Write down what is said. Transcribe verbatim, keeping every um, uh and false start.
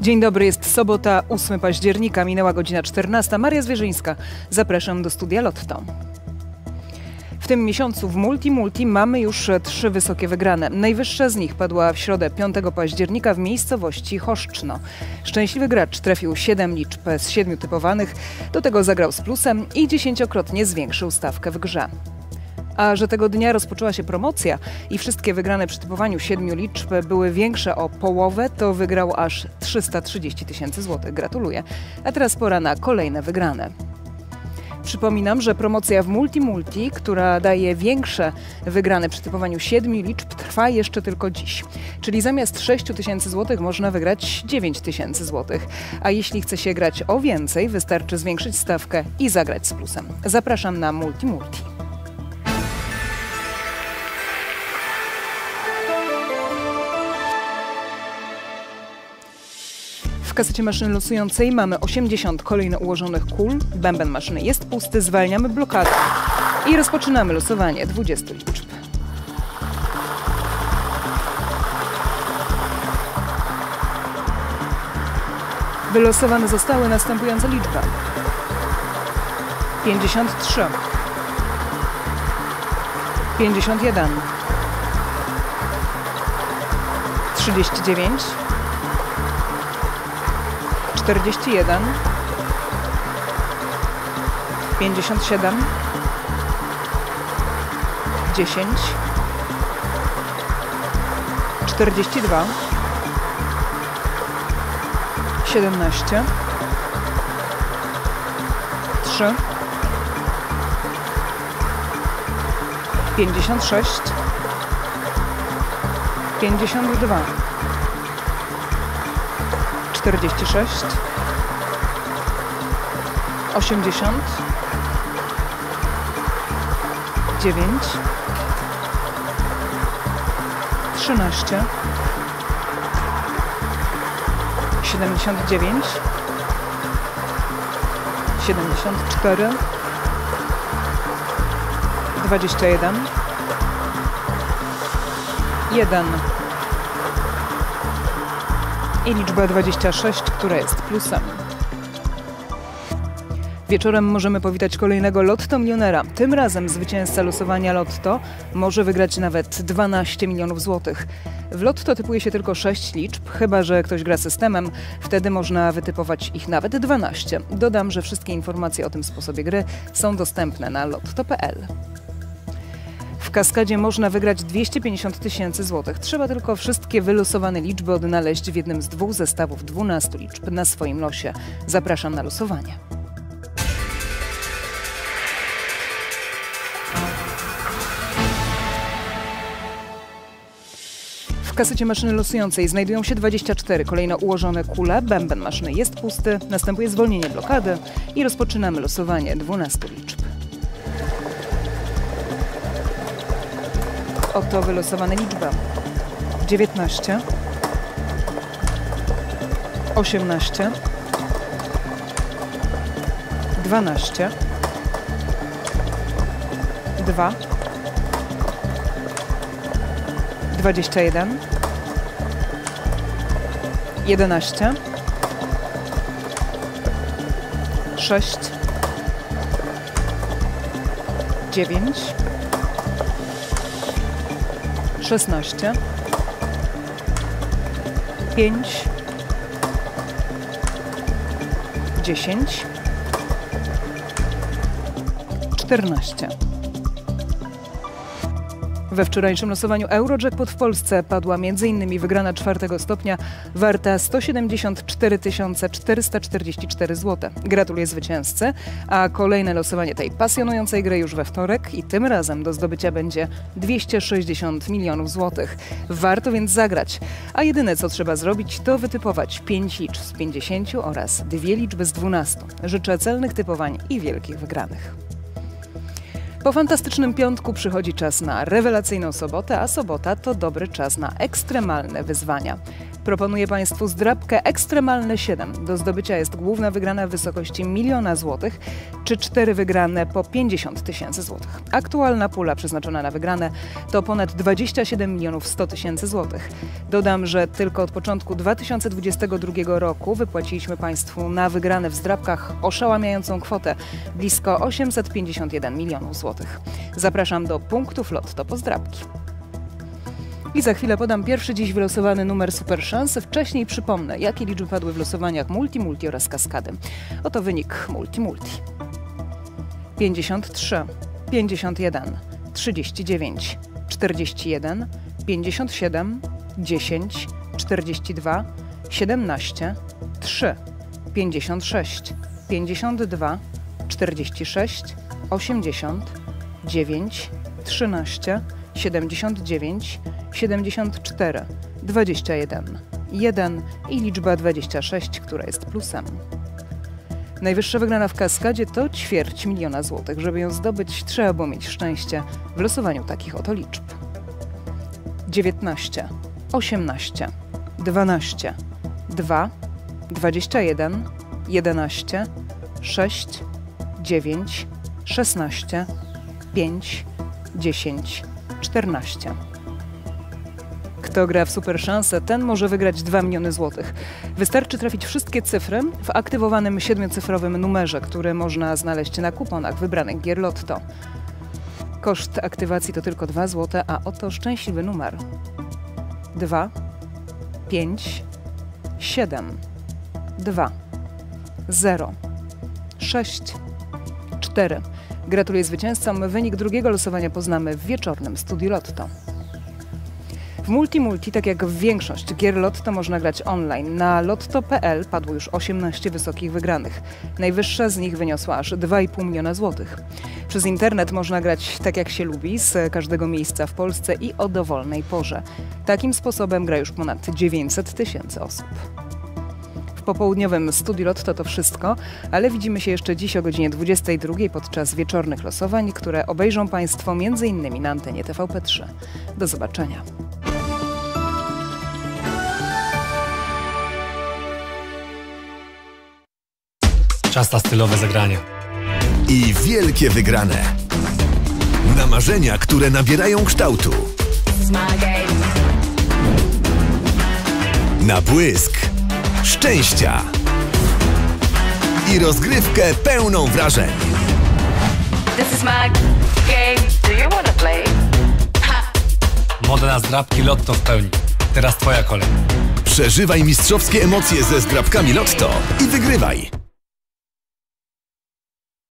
Dzień dobry, jest sobota, ósmego października, minęła godzina czternasta. Maria Zwierzyńska, zapraszam do studia Lotto. W tym miesiącu w Multi Multi mamy już trzy wysokie wygrane. Najwyższa z nich padła w środę piątego października w miejscowości Choszczno. Szczęśliwy gracz trafił siedem liczb z siedmiu typowanych, do tego zagrał z plusem i dziesięciokrotnie zwiększył stawkę w grze. A że tego dnia rozpoczęła się promocja i wszystkie wygrane przy typowaniu siedmiu liczb były większe o połowę, to wygrał aż trzysta trzydzieści tysięcy złotych. Gratuluję. A teraz pora na kolejne wygrane. Przypominam, że promocja w Multi Multi, która daje większe wygrane przy typowaniu siedmiu liczb, trwa jeszcze tylko dziś. Czyli zamiast sześciu tysięcy złotych można wygrać dziewięć tysięcy złotych. A jeśli chce się grać o więcej, wystarczy zwiększyć stawkę i zagrać z plusem. Zapraszam na Multi Multi. W kasecie maszyny losującej mamy osiemdziesiąt kolejno ułożonych kul. Bęben maszyny jest pusty, zwalniamy blokadę i rozpoczynamy losowanie dwudziestu liczb. Wylosowane zostały następujące liczby: pięćdziesiąt trzy, pięćdziesiąt jeden, trzydzieści dziewięć, czterdzieści jeden, pięćdziesiąt siedem, dziesięć, czterdzieści dwa, siedemnaście, trzy, pięćdziesiąt sześć, pięćdziesiąt dwa, czterdzieści sześć, osiemdziesiąt, dziewięć, trzynaście, siedemdziesiąt dziewięć, siedemdziesiąt cztery, dwadzieścia jeden, jeden i liczba dwadzieścia sześć, która jest plusem. Wieczorem możemy powitać kolejnego Lotto milionera. Tym razem zwycięzca losowania Lotto może wygrać nawet dwanaście milionów złotych. W Lotto typuje się tylko sześć liczb, chyba że ktoś gra systemem. Wtedy można wytypować ich nawet dwanaście. Dodam, że wszystkie informacje o tym sposobie gry są dostępne na lotto kropka p l. W kaskadzie można wygrać dwieście pięćdziesiąt tysięcy złotych. Trzeba tylko wszystkie wylosowane liczby odnaleźć w jednym z dwóch zestawów dwunastu liczb na swoim losie. Zapraszam na losowanie. W kasecie maszyny losującej znajdują się dwadzieścia cztery kolejno ułożone kule. Bęben maszyny jest pusty, następuje zwolnienie blokady i rozpoczynamy losowanie dwunastu liczb. Oto wylosowane liczby: dziewiętnaście, osiemnaście, dwanaście, dwa, dwadzieścia jeden, jedenaście, sześć, dziewięć, szesnaście, pięć, dziesięć, czternaście. We wczorajszym losowaniu Eurojackpot w Polsce padła między innymi wygrana czwartego stopnia warta sto siedemdziesiąt cztery tysiące czterysta czterdzieści cztery złote. Gratuluję zwycięzcy, a kolejne losowanie tej pasjonującej gry już we wtorek i tym razem do zdobycia będzie dwieście sześćdziesiąt milionów złotych. Warto więc zagrać, a jedyne co trzeba zrobić to wytypować pięć liczb z pięćdziesięciu oraz dwie liczby z dwunastu. Życzę celnych typowań i wielkich wygranych. Po fantastycznym piątku przychodzi czas na rewelacyjną sobotę, a sobota to dobry czas na ekstremalne wyzwania. Proponuję Państwu zdrabkę Ekstremalne siedem. Do zdobycia jest główna wygrana w wysokości miliona złotych, czy cztery wygrane po pięćdziesiąt tysięcy złotych. Aktualna pula przeznaczona na wygrane to ponad dwadzieścia siedem milionów sto tysięcy złotych. Dodam, że tylko od początku dwa tysiące dwudziestego drugiego roku wypłaciliśmy Państwu na wygrane w zdrabkach oszałamiającą kwotę blisko osiemset pięćdziesiąt jeden milionów złotych. Zapraszam do punktów Lotto po zdrabki. I za chwilę podam pierwszy dziś wylosowany numer Super Szansy. Wcześniej przypomnę, jakie liczby padły w losowaniach Multi Multi oraz Kaskady. Oto wynik Multi Multi. pięćdziesiąt trzy, pięćdziesiąt jeden, trzydzieści dziewięć, czterdzieści jeden, pięćdziesiąt siedem, dziesięć, czterdzieści dwa, siedemnaście, trzy, pięćdziesiąt sześć, pięćdziesiąt dwa, czterdzieści sześć, osiemdziesiąt, dziewięć, trzynaście, siedemdziesiąt dziewięć, siedemdziesiąt cztery, dwadzieścia jeden, jeden i liczba dwadzieścia sześć, która jest plusem. Najwyższa wygrana w Kaskadzie to ćwierć miliona złotych. Żeby ją zdobyć, trzeba było mieć szczęście w losowaniu takich oto liczb. dziewiętnaście, osiemnaście, dwanaście, dwa, dwadzieścia jeden, jedenaście, sześć, dziewięć, szesnaście, pięć, dziesięć, czternaście. Kto gra w Super Szansę, ten może wygrać dwa miliony złotych. Wystarczy trafić wszystkie cyfry w aktywowanym siedmiocyfrowym numerze, który można znaleźć na kuponach wybranych gier Lotto. Koszt aktywacji to tylko dwa złote, a oto szczęśliwy numer. dwa, pięć, siedem, dwa, zero, sześć, cztery. Gratuluję zwycięzcom. Wynik drugiego losowania poznamy w wieczornym Studiu Lotto. W Multi Multi, tak jak w większość gier Lotto, można grać online. Na lotto kropka pe el padło już osiemnaście wysokich wygranych. Najwyższa z nich wyniosła aż dwa i pół miliona złotych. Przez internet można grać tak jak się lubi, z każdego miejsca w Polsce i o dowolnej porze. Takim sposobem gra już ponad dziewięćset tysięcy osób. W popołudniowym Studiu Lotto to wszystko, ale widzimy się jeszcze dziś o godzinie dwudziestej drugiej podczas wieczornych losowań, które obejrzą Państwo między innymi na antenie T V P trzy. Do zobaczenia. Czas na stylowe zagrania. I wielkie wygrane. Na marzenia, które nabierają kształtu. Na błysk szczęścia. I rozgrywkę pełną wrażeń. Moda na zdrabki Lotto w pełni. Teraz Twoja kolej. Przeżywaj mistrzowskie emocje ze zdrabkami Lotto i wygrywaj.